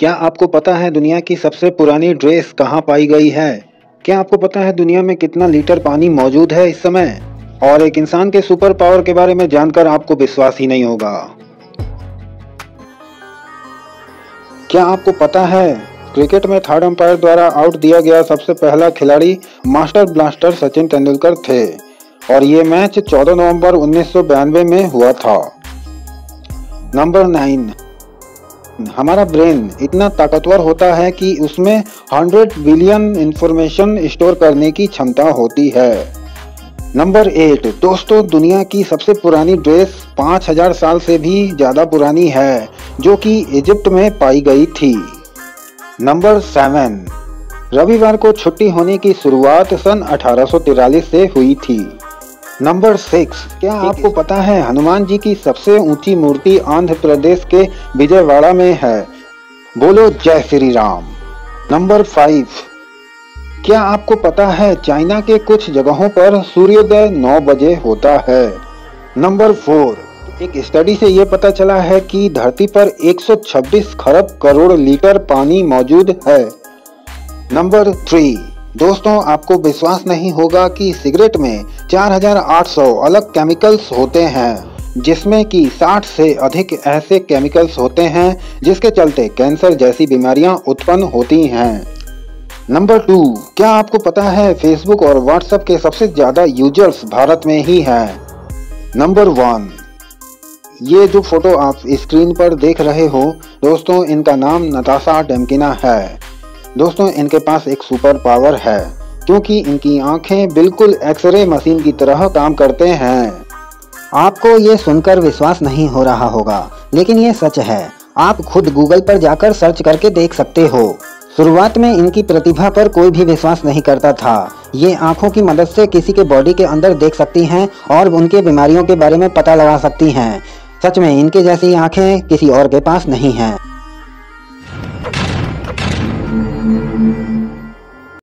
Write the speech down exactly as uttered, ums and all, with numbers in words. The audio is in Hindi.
क्या आपको पता है दुनिया की सबसे पुरानी ड्रेस कहाँ पाई गई है? क्या आपको पता है दुनिया में कितना लीटर पानी मौजूद है इस समय? और एक इंसान के सुपर पावर के बारे में जानकर आपको विश्वास ही नहीं होगा। क्या आपको पता है क्रिकेट में थर्ड अंपायर द्वारा आउट दिया गया सबसे पहला खिलाड़ी मास्टर ब्लास्टर सचिन तेंदुलकर थे और ये मैच चौदह नवंबर उन्नीस सौ बयानवे में हुआ था। नंबर नाइन, हमारा ब्रेन इतना ताकतवर होता है कि उसमें हंड्रेड बिलियन इंफॉर्मेशन स्टोर करने की क्षमता होती है। नंबर एट, दोस्तों दुनिया की सबसे पुरानी ड्रेस पाँच हज़ार साल से भी ज़्यादा पुरानी है जो कि इजिप्ट में पाई गई थी। नंबर सेवन, रविवार को छुट्टी होने की शुरुआत सन अठारह सौ तिरालीस से हुई थी। नंबर सिक्स, क्या आपको पता है हनुमान जी की सबसे ऊंची मूर्ति आंध्र प्रदेश के विजयवाड़ा में है? बोलो जय श्री राम। नंबर फाइव, क्या आपको पता है चाइना के कुछ जगहों पर सूर्योदय नौ बजे होता है? नंबर फोर, एक स्टडी से ये पता चला है कि धरती पर एक सौ छब्बीस खरब करोड़ लीटर पानी मौजूद है। नंबर थ्री, दोस्तों आपको विश्वास नहीं होगा कि सिगरेट में चार हज़ार आठ सौ अलग केमिकल्स होते हैं जिसमें कि साठ से अधिक ऐसे केमिकल्स होते हैं जिसके चलते कैंसर जैसी बीमारियां उत्पन्न होती हैं। नंबर टू, क्या आपको पता है फेसबुक और व्हाट्सएप के सबसे ज़्यादा यूजर्स भारत में ही हैं? नंबर वन, ये जो फोटो आप स्क्रीन पर देख रहे हो दोस्तों, इनका नाम नताशा डेमकिना है। दोस्तों इनके पास एक सुपर पावर है क्योंकि इनकी आंखें बिल्कुल एक्सरे मशीन की तरह काम करते हैं। आपको ये सुनकर विश्वास नहीं हो रहा होगा लेकिन ये सच है। आप खुद गूगल पर जाकर सर्च करके देख सकते हो। शुरुआत में इनकी प्रतिभा पर कोई भी विश्वास नहीं करता था। ये आंखों की मदद से किसी के बॉडी के अंदर देख सकती हैं और उनके बीमारियों के बारे में पता लगा सकती हैं। सच में इनके जैसी आंखें किसी और के पास नहीं हैं।